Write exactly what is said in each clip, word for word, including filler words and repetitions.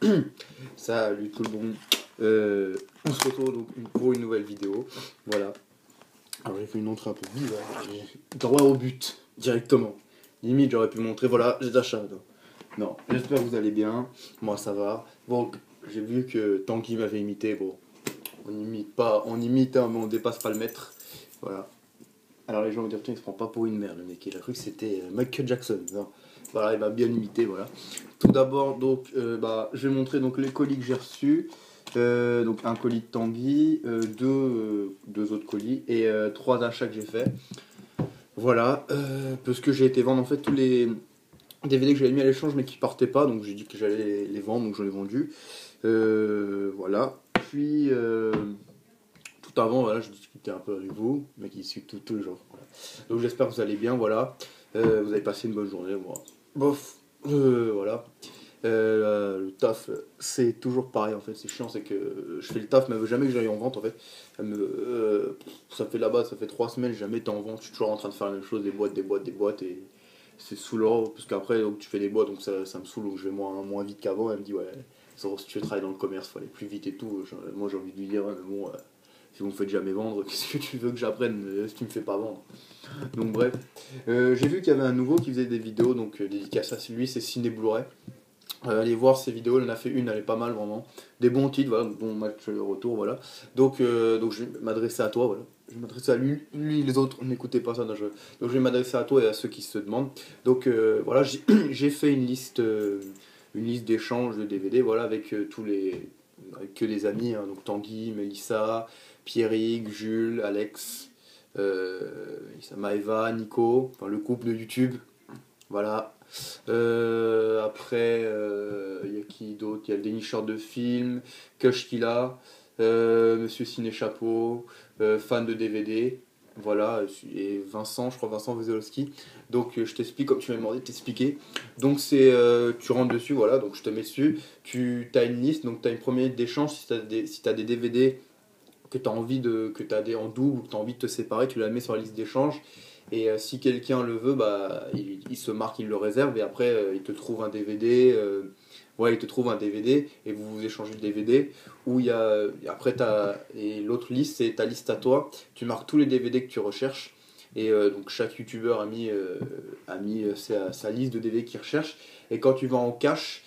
Salut tout le monde. Euh, on se retrouve donc pour une nouvelle vidéo. Voilà. Alors j'ai fait une entrée un peu bizarre. J'ai droit au but directement. Limite j'aurais pu montrer. Voilà, j'ai de la chaleur. Non, j'espère que vous allez bien. Moi ça va. Bon, j'ai vu que Tanguy m'avait imité. Bon, on imite pas, on imite, hein, mais on dépasse pas le maître. Voilà. Alors les gens vont dire putain il se prend pas pour une merde le mec. Il a cru que c'était Michael Jackson. Non. Voilà, il m'a bien imité, voilà. Tout d'abord, donc, euh, bah, je vais montrer donc les colis que j'ai reçus. Euh, donc un colis de Tanguy, euh, deux, euh, deux autres colis et euh, trois achats que j'ai fait. Voilà, euh, parce que j'ai été vendre en fait tous les D V D que j'avais mis à l'échange mais qui partaient pas, donc j'ai dit que j'allais les, les vendre, donc j'en ai vendu. Euh, voilà. Puis euh, tout avant, voilà, je discutais un peu avec vous, mais qui suit tout, tout le jour. Voilà. Donc j'espère que vous allez bien, voilà. Euh, vous avez passé une bonne journée, moi. Bof, euh, voilà. Euh, le taf, c'est toujours pareil en fait. C'est chiant, c'est que je fais le taf, mais elle veut jamais que j'aille en vente en fait. Elle me, euh, ça fait là-bas, ça fait trois semaines, jamais t'es en vente. Je suis toujours en train de faire la même chose, des boîtes, des boîtes, des boîtes, et c'est saoulant parce qu'après donc, tu fais des boîtes, donc ça, ça me saoule, donc je vais moins, moins vite qu'avant. Elle me dit ouais, Zoro, si tu veux travailler dans le commerce, faut aller plus vite et tout. Je, moi j'ai envie de lui dire, ouais, mais bon, euh, si vous me faites jamais vendre, qu'est-ce que tu veux que j'apprenne si tu me fais pas vendre? Donc bref, euh, j'ai vu qu'il y avait un nouveau qui faisait des vidéos, donc euh, dédicace à lui, c'est Ciné Blu-ray. Euh, allez voir ses vidéos, elle en a fait une, elle est pas mal vraiment. Des bons titres, voilà, bon match retour, voilà. Donc, euh, donc je vais m'adresser à toi, voilà. Je vais m'adresser à lui, lui, les autres, n'écoutez pas ça. Non, je... Donc je vais m'adresser à toi et à ceux qui se demandent. Donc euh, voilà, j'ai, j'ai fait une liste, euh, une liste d'échanges de D V D, voilà, avec euh, tous les, avec que des amis, hein, donc Tanguy, Mélissa, Pierrick, Jules, Alex, euh, Maëva, Nico, enfin le couple de YouTube, voilà. Euh, après, il euh, y a qui d'autre? Il y a le dénicheur de films, Kushkila, euh, Monsieur Ciné Chapeau, euh, fan de D V D, voilà, et Vincent, je crois Vincent Vezolowski. Donc euh, je t'explique comme tu m'as demandé de t'expliquer. Donc c'est, euh, tu rentres dessus, voilà, donc je te mets dessus. Tu as une liste, donc tu as une première liste d'échange. Si tu as des, si t'as des D V D que tu as envie de, que tu as des en double ou que tu as envie de te séparer, tu la mets sur la liste d'échange. Et euh, si quelqu'un le veut, bah, il, il se marque, il le réserve et après euh, il te trouve un D V D. Euh, ouais, il te trouve un D V D et vous vous échangez le D V D. Où il y a, après, t'as, et l'autre liste, c'est ta liste à toi. Tu marques tous les D V D que tu recherches. Et euh, donc chaque youtubeur a mis, euh, a mis euh, sa, sa liste de D V D qu'il recherche. Et quand tu vas en cache,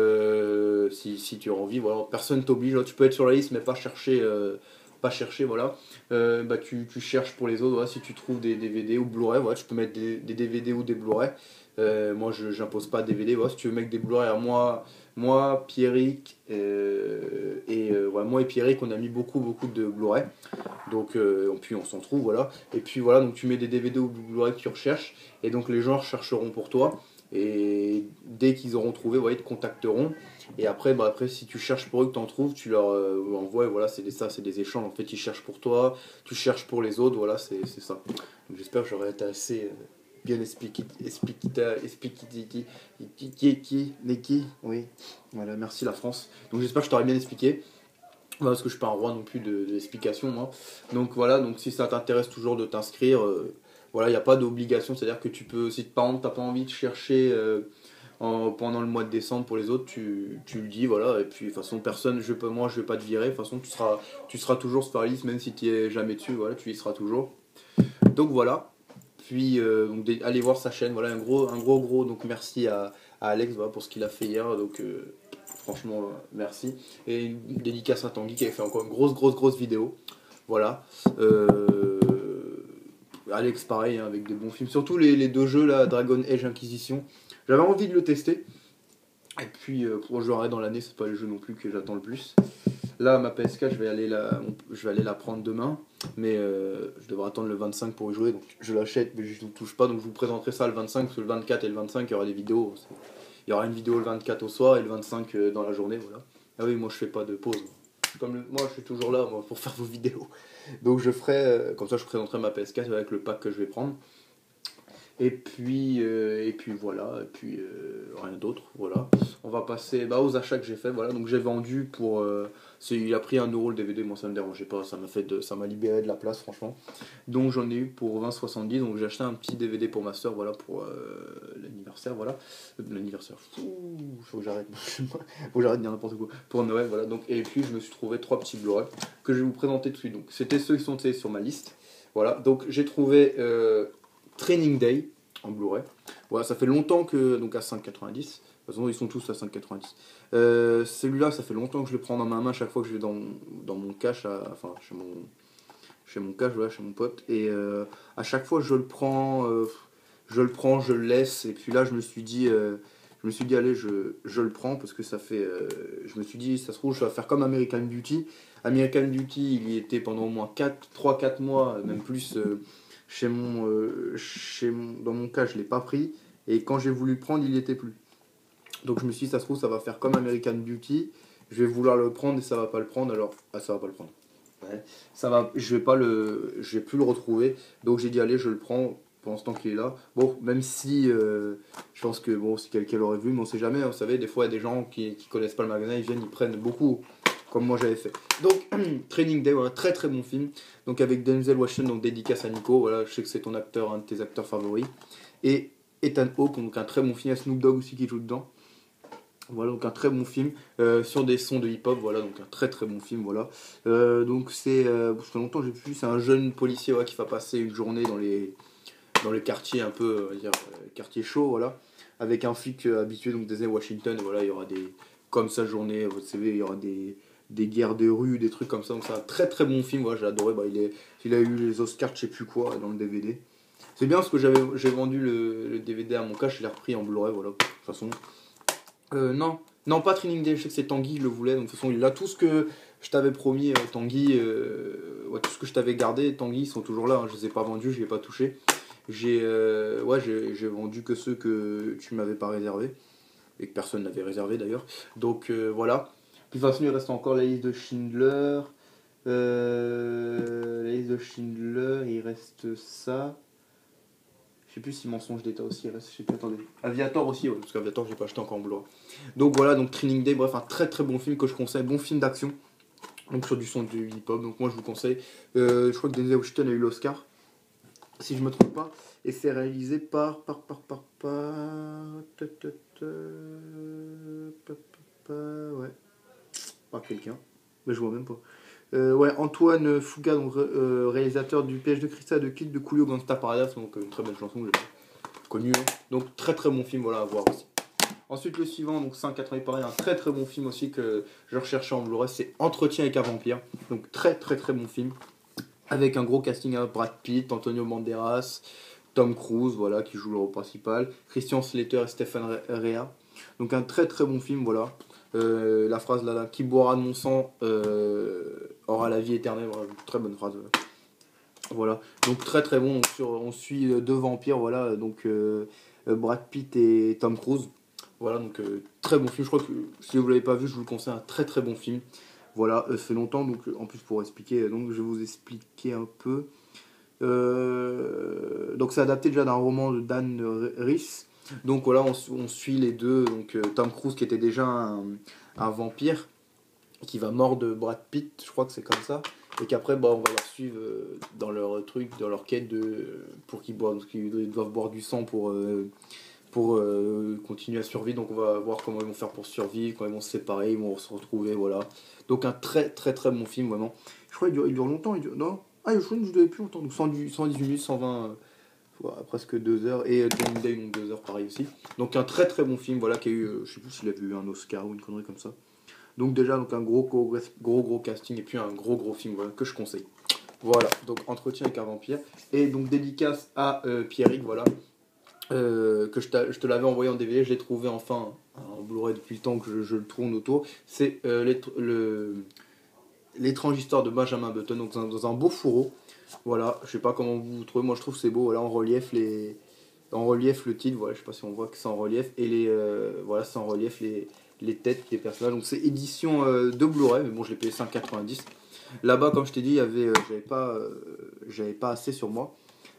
euh, si, si tu as envie, voilà, personne t'oblige. Tu peux être sur la liste mais pas chercher. Euh, pas chercher, voilà. Euh, bah, tu, tu cherches pour les autres, voilà, si tu trouves des D V D ou Blu-ray, voilà, tu peux mettre des, des D V D ou des Blu-ray. Euh, moi, je n'impose pas D V D, voilà, si tu veux mettre des Blu-ray à moi, moi, Pierrick, euh, et euh, ouais, moi et Pierrick, on a mis beaucoup, beaucoup de Blu-ray. Donc, euh, puis on s'en trouve, voilà. Et puis voilà, donc tu mets des D V D ou Blu-ray que tu recherches, et donc les gens rechercheront pour toi. Et dès qu'ils auront trouvé, voilà, ils te contacteront. Et après, bah après, si tu cherches pour eux, que tu en trouves, tu leur euh, envoies. Et voilà, c'est des, ça, c'est des échanges. En fait, ils cherchent pour toi, tu cherches pour les autres. Voilà, c'est c'est ça. Donc, j'espère que j'aurais été assez euh, bien expliqué. Expliqué. Expliqué. Expliqué. Oui. Voilà, merci la France. Donc, j'espère que je t'aurais bien expliqué. Voilà, parce que je suis pas un roi non plus de, de l'explication, moi. Donc, voilà, donc si ça t'intéresse toujours de t'inscrire. Euh, voilà, il n'y a pas d'obligation, c'est-à-dire que tu peux, si par exemple tu n'as pas envie de chercher euh, en, pendant le mois de décembre pour les autres, tu, tu le dis, voilà, et puis de toute façon, personne, je peux, moi je vais pas te virer, de toute façon tu seras, tu seras toujours sur la liste, même si tu n'y es jamais dessus, voilà, tu y seras toujours. Donc voilà, puis euh, donc, allez voir sa chaîne, voilà, un gros, un gros, gros, donc merci à, à Alex voilà, pour ce qu'il a fait hier, donc euh, franchement, euh, merci. Et une dédicace à Tanguy qui avait fait encore une grosse, grosse, grosse vidéo, voilà. Euh, Alex pareil hein, avec des bons films, surtout les, les deux jeux là, Dragon Age Inquisition, j'avais envie de le tester et puis euh, pour jouer dans l'année c'est pas le jeu non plus que j'attends le plus. Là ma P S quatre je vais aller la, je vais aller la prendre demain mais euh, je devrais attendre le vingt-cinq pour y jouer donc je l'achète mais je ne touche pas donc je vous présenterai ça le vingt-cinq parce que le vingt-quatre et le vingt-cinq il y aura des vidéos, il y aura une vidéo le vingt-quatre au soir et le vingt-cinq dans la journée voilà. Ah oui moi je fais pas de pause. Comme le, moi je suis toujours là moi, pour faire vos vidéos. Donc je ferai, euh, comme ça je présenterai ma P S quatre avec le pack que je vais prendre. Et puis, euh, et puis voilà, et puis euh, rien d'autre, voilà. On va passer bah, aux achats que j'ai fait, voilà. Donc j'ai vendu pour... euh, c'est- il a pris un euro le D V D, moi ça me dérangeait pas, ça m'a fait de, ça m'a libéré de la place franchement. Donc j'en ai eu pour vingt soixante-dix, donc j'ai acheté un petit D V D pour ma soeur, voilà, pour euh, l'anniversaire, voilà. Euh, L'anniversaire, Ouh, faut que j'arrête, faut que j'arrête de dire n'importe quoi. Pour Noël, voilà. Donc, et puis je me suis trouvé trois petits Blu-ray que je vais vous présenter tout de suite. Donc c'était ceux qui sont tu sais, sur ma liste. Voilà, donc j'ai trouvé... euh, Training Day en Blu-ray. Voilà, ça fait longtemps que. Donc à cinq quatre-vingt-dix. De toute façon, ils sont tous à cinq quatre-vingt-dix. Euh, Celui-là, ça fait longtemps que je le prends dans ma main chaque fois que je vais dans, dans mon cache, à- enfin chez mon, chez mon cache, voilà, chez mon pote. Et euh, à chaque fois, je le prends, euh, je le prends, je le laisse. Et puis là, je me suis dit, euh, je me suis dit, allez, je, je le prends parce que ça fait. euh, je me suis dit, ça se trouve, je vais faire comme American Beauty. American Beauty, il y était pendant au moins quatre trois quatre mois, même plus. euh, chez mon, euh, chez mon, dans mon cas, je ne l'ai pas pris. Et quand j'ai voulu le prendre, il n'y était plus. Donc je me suis dit, ça se trouve, ça va faire comme American Beauty. Je vais vouloir le prendre et ça va pas le prendre. Alors, ah, ça va pas le prendre. Ouais. Ça va, je vais pas le, je vais plus le retrouver. Donc j'ai dit, allez, je le prends pendant ce temps qu'il est là. Bon, même si euh, je pense que bon, si quelqu'un l'aurait vu, mais on sait jamais. Vous savez, des fois, il y a des gens qui, qui connaissent pas le magasin, ils viennent, ils prennent beaucoup, comme moi j'avais fait. Donc, Training Day, voilà, très très bon film. Donc avec Denzel Washington, donc dédicace à Nico. Voilà, je sais que c'est ton acteur, un de tes acteurs favoris. Et Ethan Hawke, donc un très bon film. Il y a Snoop Dogg aussi qui joue dedans. Voilà, donc un très bon film euh, sur des sons de hip-hop. Voilà, donc un très très bon film. Voilà. Euh, donc c'est, euh, ça fait longtemps que j'ai vu. C'est un jeune policier ouais, qui va passer une journée dans les dans les quartiers un peu, on va dire, euh, quartiers chauds, voilà, avec un flic euh, habitué donc des Washington. Et voilà, il y aura des, comme sa journée, vous savez, il y aura des des guerres de rue, des trucs comme ça. Donc c'est un très très bon film. Voilà, j'ai adoré. Bah, il est, il a eu les Oscars, je sais plus quoi, dans le D V D. C'est bien parce que j'avais, j'ai vendu le, le D V D à mon cas, je l'ai repris en Blu-ray, voilà, de toute façon. Euh, non, non, pas Training Day, je sais que c'est Tanguy, il le voulait, donc de toute façon, il a tout ce que je t'avais promis, euh, Tanguy, euh, ouais, tout ce que je t'avais gardé, Tanguy, ils sont toujours là, hein, je les ai pas vendus, je les ai pas touchés. J'ai euh, ouais, j'ai, j'ai vendu que ceux que tu m'avais pas réservés, et que personne n'avait réservé d'ailleurs. Donc euh, voilà. Puis de toute façon, il reste encore la liste de Schindler. Euh, la liste de Schindler, il reste ça. Je sais plus si Mensonge d'État aussi il reste. Je sais plus, attendez. Aviator aussi, ouais, parce qu'Aviator, j'ai pas acheté encore en Blu-ray. Donc voilà, donc Training Day, bref, un très très bon film que je conseille, bon film d'action. Donc sur du son du hip-hop, donc moi je vous conseille. Euh, je crois que Denzel Washington a eu l'Oscar, si je me trompe pas. Et c'est réalisé par. par. par. par. par. ta, ta, ta, pa, pa, pa, ouais. Par quelqu'un. Mais je vois même pas. Euh, ouais, Antoine Fuga, donc euh, réalisateur du Piège de cristal de Kid de Coolio Gangsta Paradise, donc euh, une très belle chanson que j'ai connue. Hein. Donc très très bon film, voilà à voir aussi. Ensuite le suivant, donc cinq quatre-vingts pareil, un très très bon film aussi que je recherchais en Blu-ray, c'est Entretien avec un vampire. Donc très très très bon film. Avec un gros casting à Brad Pitt, Antonio Banderas, Tom Cruise, voilà, qui joue le rôle principal, Christian Slater et Stéphane Rea. Donc un très très bon film, voilà. Euh, la phrase là, là, qui boira de mon sang euh, aura la vie éternelle, voilà, très bonne phrase. Voilà, donc très très bon. Donc, sur, on suit euh, deux vampires, voilà, donc euh, Brad Pitt et Tom Cruise. Voilà, donc euh, très bon film. Je crois que si vous l'avez pas vu, je vous le conseille, un très très bon film. Voilà, euh, ça fait longtemps, donc en plus pour expliquer, donc je vais vous expliquer un peu. Euh, donc c'est adapté déjà d'un roman de Dan Riss. Donc voilà, on, on suit les deux. Donc euh, Tom Cruise qui était déjà un, un vampire qui va mordre Brad Pitt, je crois que c'est comme ça. Et qu'après, bah, on va leur suivre euh, dans leur truc, dans leur quête de pour qu'ils boivent, parce qu'ils doivent boire du sang pour euh, pour euh, continuer à survivre. Donc on va voir comment ils vont faire pour survivre, quand ils vont se séparer, ils vont se retrouver, voilà. Donc un très très très bon film vraiment. Je crois qu'il dure, il dure longtemps, il dure, non. Ah, je crois que je ne plus longtemps, donc cent dix, cent dix minutes, cent vingt, euh, voilà, presque deux heures, et euh, Training Day, donc deux heures pareil aussi. Donc un très très bon film, voilà, qui a eu, euh, je sais plus s'il a eu un Oscar ou une connerie comme ça. Donc déjà, donc un gros gros, gros gros casting, et puis un gros gros film, voilà, que je conseille. Voilà, donc Entretien avec un vampire, et donc dédicace à euh, Pierrick, voilà. Euh, que je, je te l'avais envoyé en D V D, je l'ai trouvé enfin en Blu-ray depuis le temps que je, je le tourne autour. C'est euh, le, l'étrange histoire de Benjamin Button, donc dans un, dans un beau fourreau. Voilà, je sais pas comment vous trouvez, moi je trouve que c'est beau. Voilà, en relief les, en relief le titre. Voilà, je sais pas si on voit que c'est en relief et les, euh, voilà, c'est en relief les, les têtes des personnages. Donc c'est édition euh, de Blu-ray, mais bon je l'ai payé cinq quatre-vingt-dix. Là-bas, comme je t'ai dit, il y avait, euh, j'avais pas, euh, j'avais pas assez sur moi.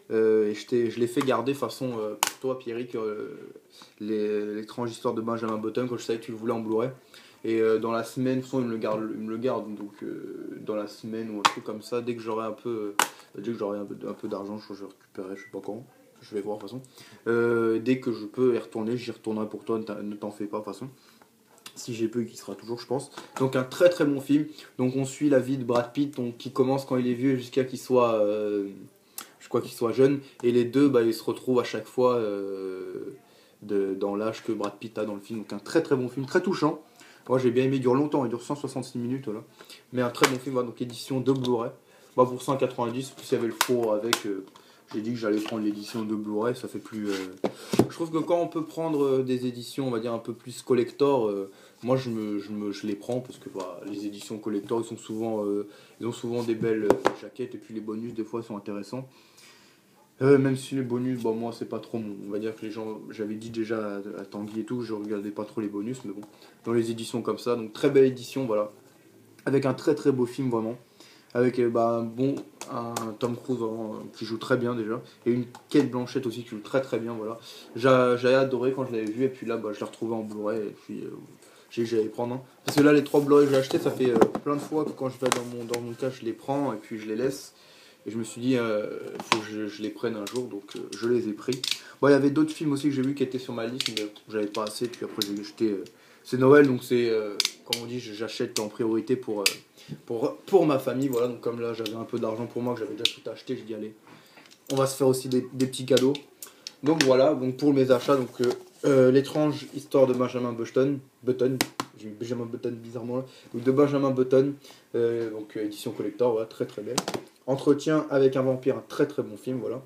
Euh, et je, t'ai- je l'ai fait garder façon euh, pour toi, Pierrick, euh, les- l'étrange histoire de Benjamin Button, quand je savais que tu le voulais en Blu-ray. Et euh, dans la semaine, de toute façon, il me le garde, il me le garde donc euh, dans la semaine ou un truc comme ça, dès que j'aurai un peu, euh, dès que j'aurai un peu, un peu d'argent, je, je récupérerai, je sais pas quand, je vais voir de toute façon. Euh, dès que je peux y retourner, j'y retournerai pour toi, ne t'en ne t'en fais pas de toute façon. Si j'ai peu, qui sera toujours, je pense. Donc un très très bon film. Donc on suit la vie de Brad Pitt, donc, qui commence quand il est vieux jusqu'à qu'il soit, euh, je crois qu'il soit jeune. Et les deux, bah, ils se retrouvent à chaque fois euh, de, dans l'âge que Brad Pitt a dans le film. Donc un très très bon film, très touchant. Moi j'ai bien aimé, il dure longtemps, il dure cent soixante-six minutes. Voilà. Mais un très bon film, voilà, donc édition de Blu-ray. Bah, pour cent quatre-vingt-dix, plus il y avait le four avec... euh, j'ai dit que j'allais prendre l'édition de Blu-ray, ça fait plus... euh, Je trouve que quand on peut prendre euh, des éditions, on va dire un peu plus collector, euh, moi je, me, je, me, je les prends parce que bah, les éditions collector, ils, sont souvent, euh, ils ont souvent des belles euh, jaquettes et puis les bonus des fois sont intéressants. Euh, même si les bonus, bah, moi c'est pas trop mon... On va dire que les gens, j'avais dit déjà à, à Tanguy et tout, je regardais pas trop les bonus, mais bon, dans les éditions comme ça, donc très belle édition, voilà. Avec un très très beau film vraiment. Avec euh, bah, un bon un Tom Cruise vraiment, euh, qui joue très bien déjà. Et une Kate Blanchett aussi qui joue très très bien. Voilà. J'a- J'avais adoré quand je l'avais vu. Et puis là, bah, je l'ai retrouvé en Blu-ray. Et puis euh, j'ai dit que j'allais prendre un. Parce que là, les trois Blu-ray que j'ai achetés, ça fait euh, plein de fois que quand je vais dans mon, dans mon cas, je les prends et puis je les laisse. Et je me suis dit, euh, faut que je, je les prenne un jour. Donc euh, je les ai pris. Bon, il y avait d'autres films aussi que j'ai vus qui étaient sur ma liste, mais j'avais pas assez. Puis après, j'ai acheté. Euh, c'est Noël, donc c'est, euh, comme on dit, j'achète en priorité pour. Euh, pour, pour ma famille, voilà, donc comme là j'avais un peu d'argent pour moi, que j'avais déjà tout acheté, je dis allez, on va se faire aussi des, des petits cadeaux. Donc voilà, donc pour mes achats, donc euh, euh, l'étrange histoire de Benjamin Button, Button, j'ai eu Benjamin Button bizarrement là, donc de Benjamin Button, euh, donc euh, édition collector, voilà, très très belle. Entretien avec un vampire, un très très bon film, voilà.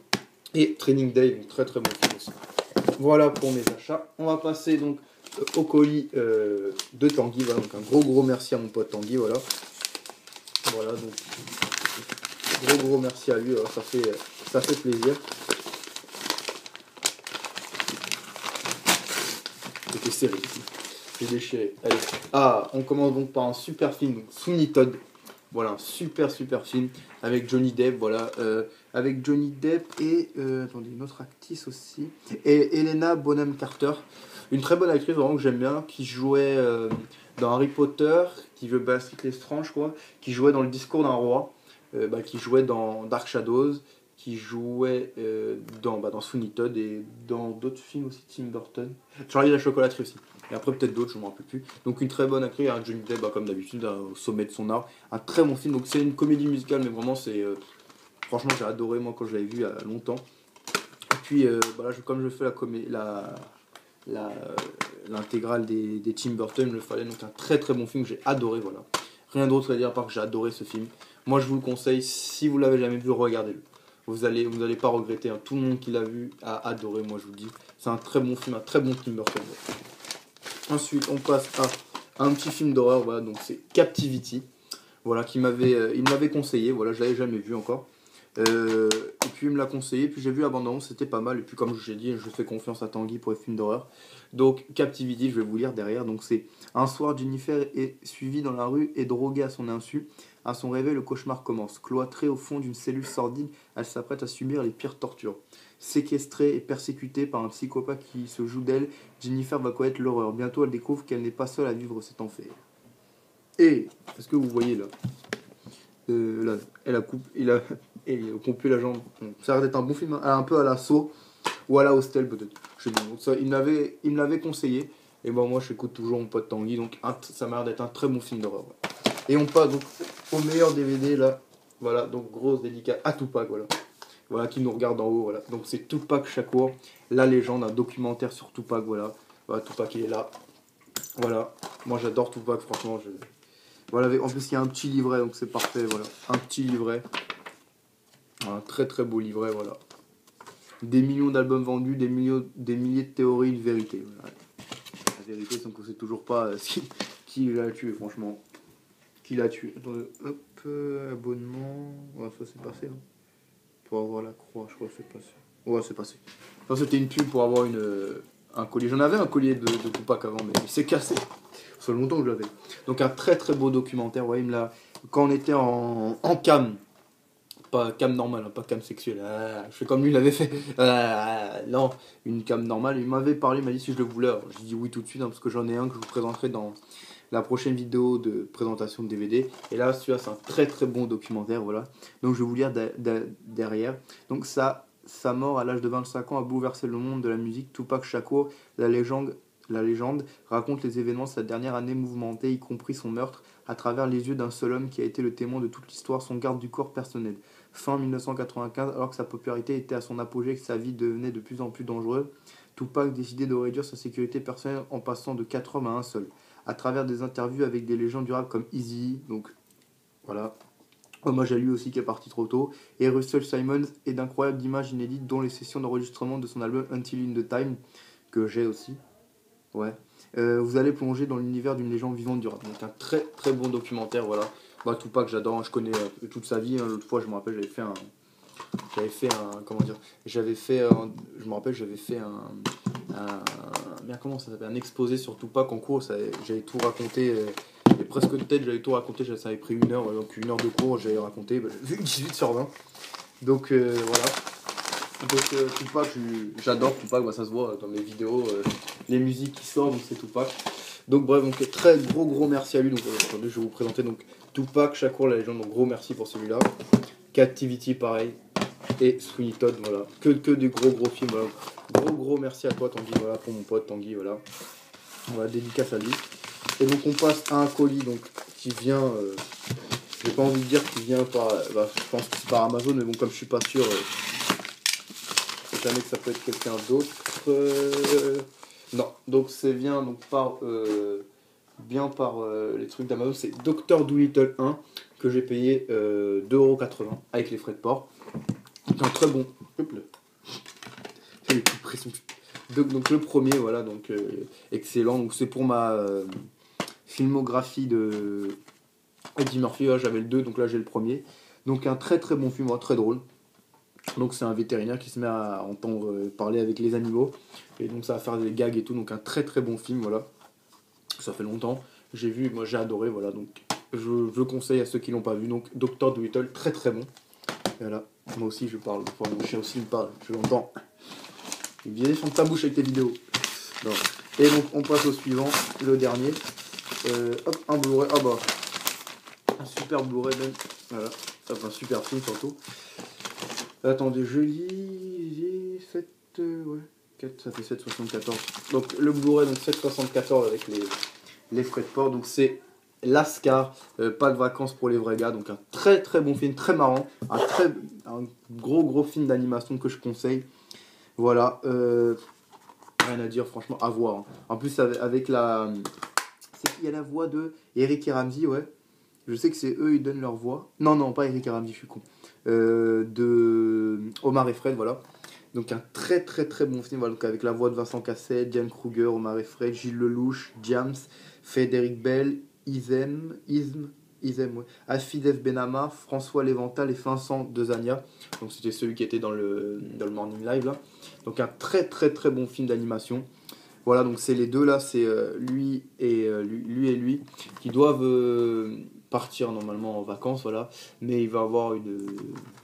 Et Training Day, donc très très bon film aussi. Voilà pour mes achats. On va passer donc euh, au colis euh, de Tanguy, voilà, donc un gros gros merci à mon pote Tanguy, voilà. Voilà, donc gros gros merci à lui, alors ça fait, ça fait plaisir. C'était serré, j'ai déchiré. Allez. Ah, on commence donc par un super film, donc Sweeney Todd. Voilà, un super super film avec Johnny Depp, voilà, euh, avec Johnny Depp et euh, attendez, une autre actrice aussi, et Helena Bonham Carter, une très bonne actrice vraiment que j'aime bien, qui jouait euh, dans Harry Potter, qui veut Basket Strange quoi, qui jouait dans Le Discours d'un roi, euh, bah, qui jouait dans Dark Shadows, qui jouait euh, dans, bah, dans Sweeney Todd et dans d'autres films aussi, Tim Burton, Charlie la chocolaterie aussi. Et après peut-être d'autres, je ne me rappelle plus. Donc une très bonne actrice, hein, Johnny Depp bah, comme d'habitude, hein, au sommet de son art. Un très bon film, donc c'est une comédie musicale, mais vraiment c'est... Euh, franchement j'ai adoré moi quand je l'avais vu il y a longtemps. Et puis euh, bah, là, je, comme je fais la comédie... La, la, l'intégrale des, des Tim Burton, il me fallait donc un très très bon film que j'ai adoré, voilà. Rien d'autre à dire à part que j'ai adoré ce film. Moi je vous le conseille, si vous l'avez jamais vu, regardez-le. Vous allez, vous n'allez pas regretter, hein. Tout le monde qui l'a vu a adoré, moi je vous le dis. C'est un très bon film, un très bon Tim Burton. Ensuite, on passe à un petit film d'horreur, voilà, donc c'est Captivity. Voilà, qui m'avait, euh, il me l'avait conseillé, voilà, je l'avais jamais vu encore. Euh, et puis il me l'a conseillé, puis j'ai vu la bande-annonce, c'était pas mal. Et puis comme je l'ai dit, je fais confiance à Tanguy pour les films d'horreur. Donc Captivity, je vais vous lire derrière. Donc c'est un soir, Jennifer est suivie dans la rue et droguée à son insu. À son réveil, le cauchemar commence. Cloîtrée au fond d'une cellule sordide, elle s'apprête à subir les pires tortures. Séquestrée et persécutée par un psychopathe qui se joue d'elle, Jennifer va connaître l'horreur. Bientôt, elle découvre qu'elle n'est pas seule à vivre cet enfer. Et, est-ce que vous voyez là, euh, là elle a coupé, il a, il a coupé la jambe. Bon, ça a l'air d'être un bon film, hein, un peu à la Saw ou à la Hostel peut-être. Je sais pas. Donc ça, il m'avait, il me l'avait conseillé. Et bon, moi, j'écoute toujours mon pote Tanguy, donc un, ça m'a l'air d'être un très bon film d'horreur. Ouais. Et on passe donc au meilleur D V D là. Voilà, donc grosse dédicace à Tupac, voilà. Voilà, qui nous regarde en haut, voilà. Donc c'est Tupac Shakur, la légende, un documentaire sur Tupac, voilà. Voilà, Tupac il est là. Voilà. Moi j'adore Tupac, franchement. Je... Voilà, en plus il y a un petit livret, donc c'est parfait, voilà. Un petit livret. Un très très beau livret, voilà. Des millions d'albums vendus, des, millions, des milliers de théories, une vérité. Voilà. La vérité, c'est qu'on sait toujours pas euh, qui, qui l'a tué, franchement. Qui l'a tué. Attendez, hop, euh, abonnement. Ouais, ça c'est passé. Hein. Pour avoir la croix, je crois que c'est passé. Ouais, c'est passé. Enfin, c'était une pub pour avoir une, euh, un collier. J'en avais un collier de, de Tupac avant, mais il s'est cassé. Ça fait longtemps que je l'avais. Donc un très très beau documentaire. Ouais, il me l'a... Quand on était en, en cam pas cam normale, hein, pas cam sexuelle. Ah, je fais comme lui, il avait fait. Ah, non, une cam normale. Il m'avait parlé, il m'a dit si je le voulais. J'ai dit oui tout de suite, hein, parce que j'en ai un que je vous présenterai dans la prochaine vidéo de présentation de D V D. Et là, celui-là, c'est un très très bon documentaire, voilà. Donc je vais vous lire derrière. Donc ça, sa mort à l'âge de vingt-cinq ans a bouleversé le monde de la musique. Tupac Shakur, la légende, la légende, raconte les événements de cette dernière année mouvementée, y compris son meurtre, à travers les yeux d'un seul homme qui a été le témoin de toute l'histoire, son garde du corps personnel. Fin mille neuf cent quatre-vingt-quinze, alors que sa popularité était à son apogée et que sa vie devenait de plus en plus dangereuse, Tupac décidait de réduire sa sécurité personnelle en passant de quatre hommes à un seul. À travers des interviews avec des légendes du rap comme Eazy, donc voilà, hommage à lui aussi qui est parti trop tôt, et Russell Simmons, et d'incroyables images inédites dont les sessions d'enregistrement de son album Until in the Time, que j'ai aussi. Ouais. Euh, vous allez plonger dans l'univers d'une légende vivante du rap. Donc un très très bon documentaire, voilà. Bah, Tupac, j'adore, hein, je connais euh, toute sa vie. Hein. L'autre fois, je me rappelle, j'avais fait un, j'avais fait un, comment dire, j'avais fait, un, je me rappelle, j'avais fait un, un, bien comment ça s'appelle, un exposé sur Tupac en cours. Ça, j'avais tout raconté, euh, et presque de tête, j'avais tout raconté. Ça avait pris une heure, donc une heure de cours, j'avais raconté, bah, j'ai vu dix-huit sur vingt. Donc euh, voilà. Donc euh, Tupac, j'adore Tupac, bah, ça se voit dans mes vidéos, euh, les musiques qui sortent, donc c'est Tupac. Donc bref, donc très gros gros merci à lui. Donc euh, attendez, je vais vous présenter donc Tupac Shakur, la légende, donc gros merci pour celui-là. Captivity pareil, et Sweeney Todd, voilà, que, que des gros gros films, voilà. Gros gros merci à toi Tanguy, voilà, pour mon pote Tanguy, voilà. Voilà, dédicace à lui. Et donc on passe à un colis donc qui vient, euh, j'ai pas envie de dire qu'il vient par, bah, je pense que c'est par Amazon, mais bon comme je suis pas sûr. Euh, jamais que ça peut être quelqu'un d'autre. Euh... Non, donc c'est bien donc par euh, bien par euh, les trucs d'Amazon. C'est Docteur Dolittle un que j'ai payé euh, deux euros quatre-vingts avec les frais de port. Donc un très bon. Hop là. Les petites pressions. Donc, donc le premier, voilà, donc euh, excellent. Donc c'est pour ma euh, filmographie de Eddie Murphy. Là, j'avais le deux, donc là j'ai le premier. Donc un très très bon film, très drôle. Donc c'est un vétérinaire qui se met à entendre parler avec les animaux. Et donc ça va faire des gags et tout. Donc un très très bon film, voilà. Ça fait longtemps. J'ai vu, moi j'ai adoré, voilà. Donc je, je conseille à ceux qui l'ont pas vu. Donc Docteur Dolittle, très très bon. Et voilà. Moi aussi je parle. Enfin, mon chien aussi me parle. Je l'entends. Il vient sur ta bouche avec tes vidéos. Non. Et donc on passe au suivant, le dernier. Euh, hop, un Blu-ray. Ah bah. Un super Blu-ray même. Voilà. Hop, un super film surtout. Attendez, je lis sept, euh, ouais, quatre, ça fait sept virgule soixante-quatorze. Donc le Blu-ray, donc sept virgule soixante-quatorze avec les, les frais de port. Donc c'est Lascar, euh, pas de vacances pour les vrais gars. Donc un très très bon film, très marrant. Un, très, un gros gros film d'animation que je conseille. Voilà, euh, rien à dire, franchement, à voir. Hein. En plus, avec, avec la. C'est qu'il y a la voix de Eric et Ramsey, ouais. Je sais que c'est eux, ils donnent leur voix. Non, non, pas Eric et Ramsey, je suis con. Euh, de Omar et Fred, voilà. Donc un très très très bon film, voilà, donc avec la voix de Vincent Cassel, Diane Kruger, Omar et Fred, Gilles Lelouch, James, Frédéric Bell, Isem, Ism, Isem, ouais, Afidef Benama, François Lévental et Vincent Dezania. Donc c'était celui qui était dans le, dans le Morning Live là. Donc un très très très bon film d'animation. Voilà, donc c'est les deux là, c'est euh, lui, et, euh, lui, lui et lui qui doivent euh, partir normalement en vacances, voilà. Mais il va avoir une, une,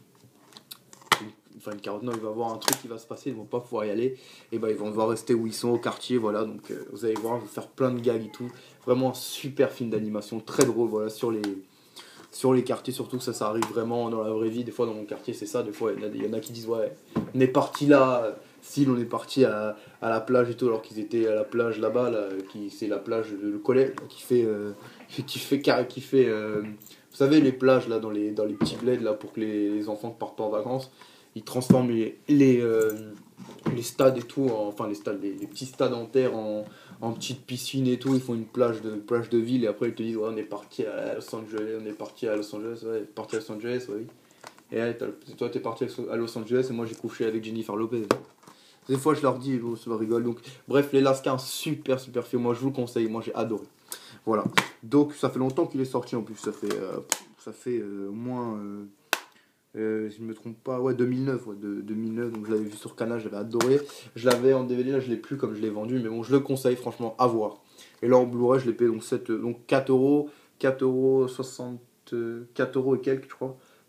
enfin une carotte, non, il va avoir un truc qui va se passer, ils vont pas pouvoir y aller. Et ben ils vont devoir rester où ils sont, au quartier, voilà. Donc euh, vous allez voir, je vais faire plein de gags et tout. Vraiment un super film d'animation, très drôle, voilà, sur les, sur les quartiers, surtout que ça, ça arrive vraiment dans la vraie vie. Des fois dans mon quartier c'est ça, des fois il y, y en a qui disent ouais, on est parti là. Si on est parti à, à la plage et tout, alors qu'ils étaient à la plage là-bas, là, qui, c'est la plage de le collège, qui fait, euh, qui fait, qui fait euh, vous savez, les plages là, dans, les, dans les petits bleds, là, pour que les, les enfants partent en vacances, ils transforment les, les, euh, les stades et tout, en, enfin les stades, les, les petits stades en terre en, en petites piscines et tout, ils font une plage de, plage de ville, et après ils te disent, ouais, on est parti à Los Angeles, on est parti à Los Angeles, ouais, parti à Los Angeles, oui. Et ouais, toi t'es parti à Los Angeles, et moi j'ai couché avec Jennifer Lopez. Des fois je leur dis, oh, ça rigole. Donc, bref, les Lascar, un super super film. Moi je vous le conseille, moi j'ai adoré. Voilà. Donc ça fait longtemps qu'il est sorti en plus. Ça fait, euh, ça fait euh, au moins, euh, euh, si je ne me trompe pas, ouais, deux mille neuf. Ouais, de, deux mille neuf. Donc je l'avais vu sur Canal, j'avais adoré. Je l'avais en D V D, là je l'ai plus comme je l'ai vendu. Mais bon, je le conseille franchement à voir. Et là en Blu-ray, je l'ai payé donc, sept, donc quatre euros, quatre euros soixante, quatre euros et quelques, je crois.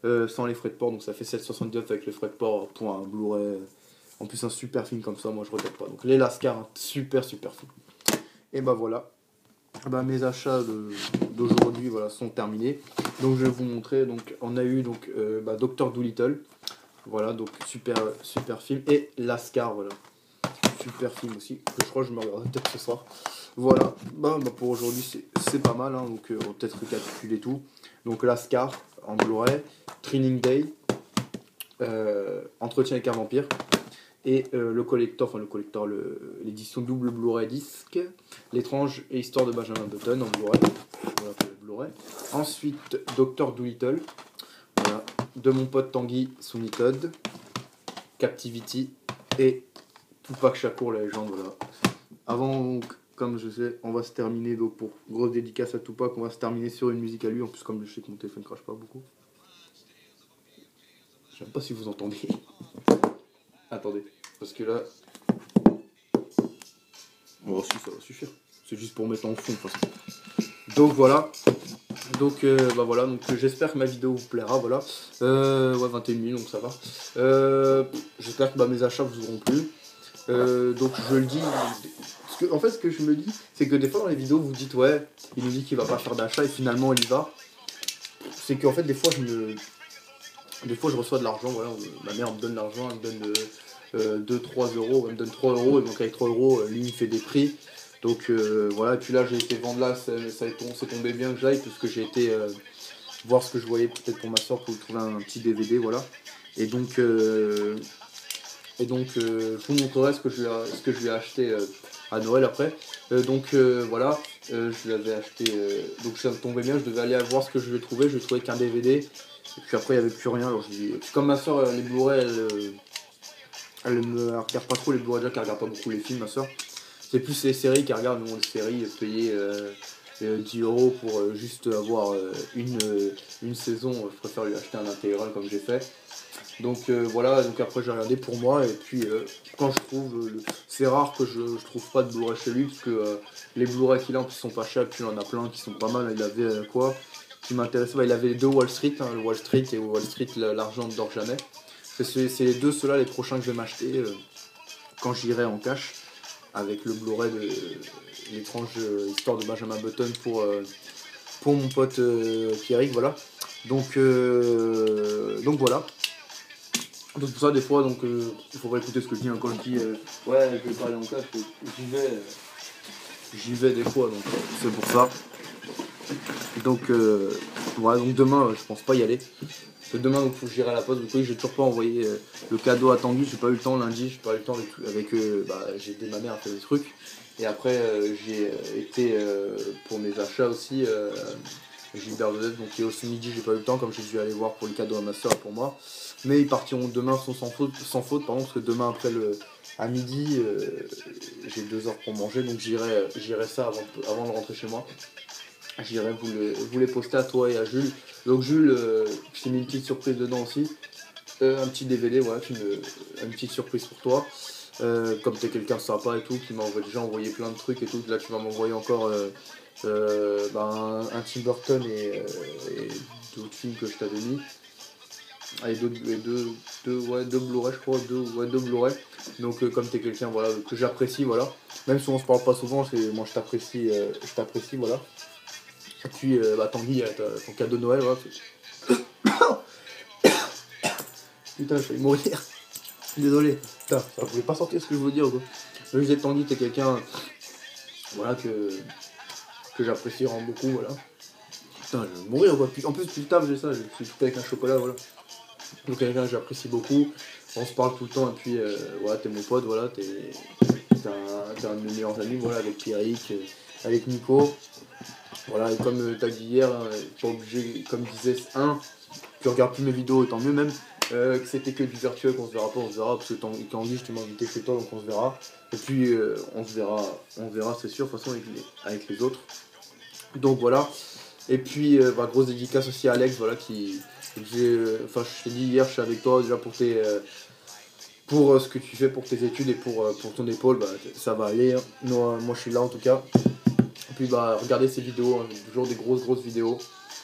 euh, sans les frais de port, donc ça fait sept soixante-dix-neuf avec les frais de port pour un Blu-ray. En plus un super film comme ça, moi je regrette pas. Donc les Lascar, un super super film. Et bah voilà, bah, mes achats d'aujourd'hui voilà, sont terminés. Donc je vais vous montrer, donc on a eu donc euh, bah, Docteur Dolittle, voilà, donc super super film, et Lascar, voilà, super film aussi, que je crois que je me regarderai peut-être ce soir. Voilà, bah, bah pour aujourd'hui c'est pas mal, hein, donc euh, on va peut-être récapituler tout. Donc Lascar en Blu-ray, Training Day, euh, Entretien avec un vampire, et euh, le collector, enfin le collector, l'édition double Blu-ray disque, L'étrange et histoire de Benjamin Button en Blu-ray, voilà pour le Blu-ray. Ensuite Docteur Dolittle, voilà, de mon pote Tanguy Sweeney Todd, Captivity et Tupac Shakur la légende, voilà. Avant donc, comme je sais, on va se terminer, donc pour grosse dédicace à Tupac, on va se terminer sur une musique à lui, en plus comme je sais que mon téléphone crache pas beaucoup. Je sais même pas si vous entendez. Attendez, parce que là... Bon, si, ça va suffire. C'est juste pour mettre en fond, de toute façon. Donc voilà. Donc euh, bah voilà, donc j'espère que ma vidéo vous plaira, voilà. Euh, ouais, vingt et une minutes, donc ça va. Euh, j'espère que bah, mes achats vous auront plu. Euh, donc je le dis... Parce que, en fait, ce que je me dis, c'est que des fois dans les vidéos, vous dites, ouais, il nous dit qu'il va pas faire d'achat, et finalement il y va. C'est qu'en fait, des fois, je me... Des fois, je reçois de l'argent, voilà, ma mère me donne l'argent, elle me donne... Euh, Euh, deux trois euros, elle me donne trois euros, et donc avec trois euros, lui il me fait des prix. Donc euh, voilà, et puis là j'ai été vendre là, ça, ça c'est tombé bien que j'aille, parce que j'ai été euh, voir ce que je voyais peut-être pour ma soeur pour lui trouver un petit D V D, voilà. Et donc, euh, et donc euh, je vous montrerai ce que je lui ai, ce que je lui ai acheté euh, à Noël après. Euh, donc euh, voilà, euh, je lui avais acheté, euh, donc ça me tombait bien, je devais aller voir ce que je lui ai trouvé, je lui ai trouvé qu'un D V D, et puis après il n'y avait plus rien, alors je dis, comme ma soeur, les Blu-ray, elle... Euh, Elle ne regarde pas trop les Blu-ray, déjà qu'elle regarde pas beaucoup les films, ma soeur. C'est plus les séries qu'elle regarde, nous, les séries, payer euh, euh, dix euros pour euh, juste avoir euh, une, euh, une saison. Je préfère lui acheter un intégral comme j'ai fait. Donc euh, voilà, donc après j'ai regardé pour moi, et puis euh, quand je trouve, euh, c'est rare que je, je trouve pas de Blu-ray chez lui, parce que euh, les Blu-ray qu'il a en plus sont pas chers, puis il en a plein qui sont pas mal. Il avait euh, quoi qui m'intéressait, bah, il avait les deux Wall Street, hein, le Wall Street et Wall Street, l'argent ne dort jamais. C'est les deux, ceux-là, les prochains que je vais m'acheter euh, quand j'irai en cash, avec le Blu-ray de l'étrange histoire de Benjamin Button pour, euh, pour mon pote euh, Pierrick, voilà. Donc, euh, donc voilà. Donc pour ça, des fois, donc euh, il faudrait écouter ce que je dis, hein, quand je dis euh, ouais, je vais pas aller en cash, j'y vais, euh, j'y vais des fois, donc euh, c'est pour ça. Donc euh, voilà, donc demain, euh, je pense pas y aller. Demain, donc faut que j'irai à la poste. Donc oui, j'ai toujours pas envoyé euh, le cadeau attendu. J'ai pas eu le temps lundi. J'ai pas eu le temps avec, avec euh, bah, j'ai aidé ma mère à faire des trucs. Et après, euh, j'ai euh, été euh, pour mes achats aussi. Euh, Gilbert de Dette. Donc et aussi midi, j'ai pas eu le temps, comme j'ai dû aller voir pour le cadeau à ma soeur et pour moi. Mais ils partiront demain sans, sans faute, sans faute, pardon, parce que demain après le à midi, euh, j'ai deux heures pour manger. Donc j'irai, j'irai ça avant, avant de rentrer chez moi. J'irai vous, vous les poster à toi et à Jules. Donc Jules, euh, je t'ai mis une petite surprise dedans aussi. Euh, un petit D V D, voilà, une, une petite surprise pour toi. Euh, comme tu es quelqu'un sympa et tout, qui m'a déjà envoyé plein de trucs et tout, là tu vas m'envoyer encore euh, euh, bah, un, un Tim Burton et, euh, et d'autres films que je t'avais mis. Allez, deux, deux, deux, ouais, deux Blu-ray, je crois, deux, ouais, deux Blu-ray. Donc euh, comme tu es quelqu'un voilà, que j'apprécie, voilà. Même si on se parle pas souvent, moi je t'apprécie, euh, je t'apprécie, voilà. Et puis, euh, bah, Tanguy, ton cadeau de Noël, voilà. Putain, je vais mourir. Désolé. Putain, ça voulait pas sortir ce que je voulais dire, quoi. Je disais, Tanguy, t'es quelqu'un, voilà, que, que j'apprécie vraiment beaucoup, voilà. Putain, je vais mourir, quoi. En plus, depuis le taf, j'ai ça, je suis tout avec un chocolat, voilà. Donc, quelqu'un que j'apprécie beaucoup. On se parle tout le temps, et puis, euh, voilà, t'es mon pote, voilà, t'es un, un de mes meilleurs amis, voilà, avec Pierrick, euh, avec Nico. Voilà, et comme euh, t'as dit hier, hein, pas obligé, comme disait un, tu regardes plus mes vidéos, tant mieux même, euh, que c'était que du virtuel, qu'on se verra pas, on se verra, parce que Tanguy, je t'ai invité chez toi, donc on se verra. Et puis, euh, on se verra, on verra, c'est sûr, de toute façon, avec les, avec les autres. Donc voilà. Et puis, euh, bah, grosse dédicace aussi à Alex, voilà, qui, enfin, euh, je t'ai dit hier, je suis avec toi déjà pour tes, euh, pour euh, ce que tu fais pour tes études et pour, euh, pour ton épaule, bah, ça va aller. Hein. Moi, moi, je suis là en tout cas. Et puis bah regardez ces vidéos, hein, toujours des grosses grosses vidéos.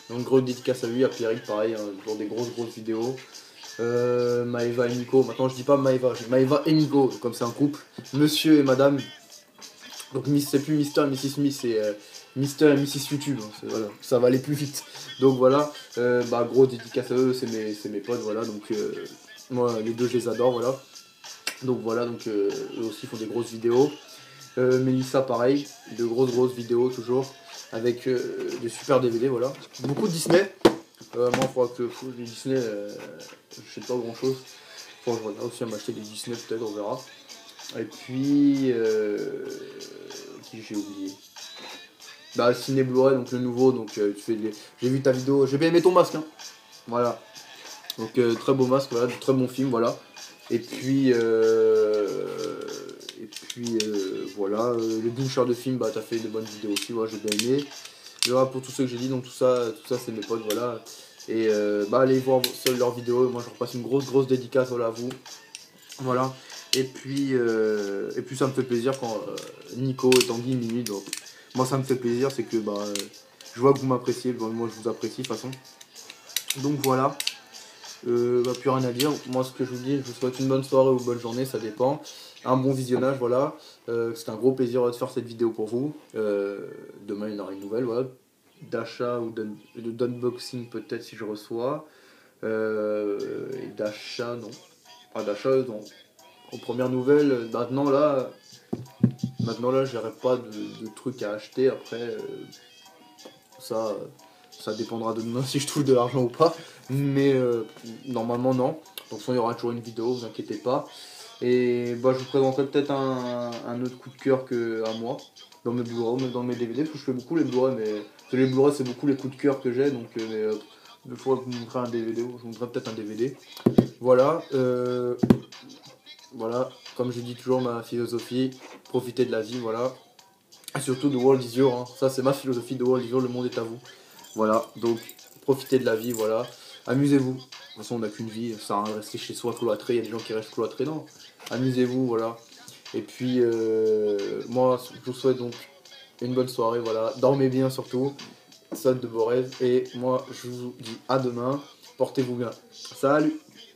Donc gros dédicace à lui, à Pierrick pareil, hein, pour des grosses grosses vidéos. Euh, Maëva et Nico, maintenant je dis pas Maëva, je dis Maëva et Nico, comme c'est un couple, monsieur et madame. Donc c'est plus Mister et missus Smith, c'est euh, Mister et missus YouTube, hein, voilà, ça va aller plus vite. Donc voilà, euh, bah gros dédicace à eux, c'est mes, c'est mes potes, voilà, donc euh, moi les deux je les adore, voilà. Donc voilà, donc euh, eux aussi font des grosses vidéos. Euh, Mélissa pareil, de grosses grosses vidéos toujours, avec euh, des super D V D, voilà. Beaucoup de Disney, euh, moi il faudra que les Disney, euh, je sais pas grand chose. Faut que je regarde aussi à m'acheter des Disney peut-être, on verra. Et puis, euh, qui j'ai oublié. Bah, Ciné Blu-ray, donc le nouveau, donc euh, tu fais des... J'ai vu ta vidéo, j'ai bien aimé ton masque, hein. Voilà. Donc euh, très beau masque, voilà, très bon film, voilà. Et puis, euh, et puis euh, voilà, euh, les doucheurs de films, bah t'as fait de bonnes vidéos aussi, voilà, j'ai bien aimé. Voilà pour tout ce que j'ai dit, donc tout ça, tout ça c'est mes potes, voilà. Et euh, bah allez voir leurs vidéos, moi je repasse une grosse grosse dédicace, voilà, à vous. Voilà. Et puis, euh, et puis ça me fait plaisir quand euh, Nico et Tanguy m'imitent. Donc moi ça me fait plaisir, c'est que bah, euh, je vois que vous m'appréciez, bah, moi je vous apprécie de toute façon. Donc voilà. Euh, bah, plus rien à dire. Moi ce que je vous dis, je vous souhaite une bonne soirée ou une bonne journée, ça dépend. Un bon visionnage, voilà. Euh, c'est un gros plaisir de faire cette vidéo pour vous. Euh, demain il y en aura une nouvelle, voilà. D'achat ou d'unboxing peut-être si je reçois. Euh, et d'achat, non. Pas d'achat, non. Aux premières nouvelles, maintenant là, maintenant là, j'aurai pas de, de trucs à acheter. Après, euh, ça, ça dépendra de demain si je trouve de l'argent ou pas. Mais euh, normalement non. Donc il y aura toujours une vidéo, vous inquiétez pas. Et bah, je vous présenterai peut-être un, un autre coup de cœur que à moi dans mes Blu-ray, dans mes D V D, parce que je fais beaucoup les Blu-ray, mais les Blu-ray c'est beaucoup les coups de cœur que j'ai, donc euh, mais, euh, il faudra vous montrer un D V D, je vous montrerai peut-être un D V D. Voilà. Euh, Voilà, comme je dis toujours ma philosophie, profitez de la vie, voilà. Et surtout, the world is yours, hein. Ça c'est ma philosophie, the world is yours, le monde est à vous. Voilà, donc profitez de la vie, voilà. Amusez-vous. De toute façon, on n'a qu'une vie, ça sert à rien de rester chez soi cloîtré, il y a des gens qui restent cloîtrés, non. Amusez-vous, voilà. Et puis, euh, moi, je vous souhaite donc une bonne soirée, voilà. Dormez bien surtout, ça de beaux rêves. Et moi, je vous dis à demain, portez-vous bien. Salut!